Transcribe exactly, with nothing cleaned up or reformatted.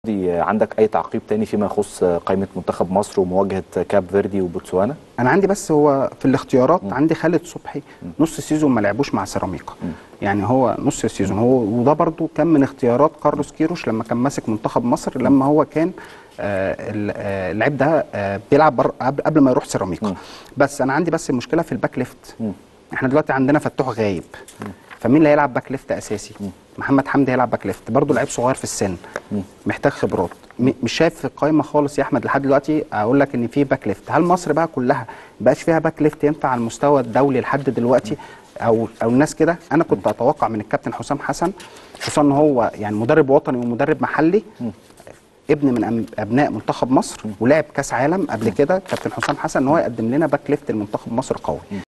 دي عندك اي تعقيب تاني فيما يخص قائمه منتخب مصر ومواجهه كاب فيردي وبوتسوانا؟ انا عندي بس هو في الاختيارات م. عندي خالد صبحي نص سيزون ما لعبوش مع سيراميكا، م. يعني هو نص سيزون هو، وده برضو كان من اختيارات كارلوس كيروش لما كان ماسك منتخب مصر، لما هو كان آه اللعيب ده آه بيلعب قبل ما يروح سيراميكا. بس انا عندي بس المشكله في الباك ليفت. م. احنا دلوقتي عندنا فتوح غايب، م. فمين اللي هيلعب باك ليفت اساسي؟ م. محمد حمدي هيلعب باك ليفت، برضه لعيب صغير في السن، م. محتاج خبرات. مش شايف في القايمه خالص يا احمد لحد دلوقتي اقول لك ان في باك ليفت. هل مصر بقى كلها ما بقاش فيها باك ليفت ينفع على المستوى الدولي لحد دلوقتي، او او الناس كده؟ انا كنت اتوقع من الكابتن حسام حسن، خصوصا ان هو يعني مدرب وطني ومدرب محلي، ابن من ابناء منتخب مصر ولعب كاس عالم قبل كده، كابتن حسام حسن، ان هو يقدم لنا باك ليفت لمنتخب مصر قوي.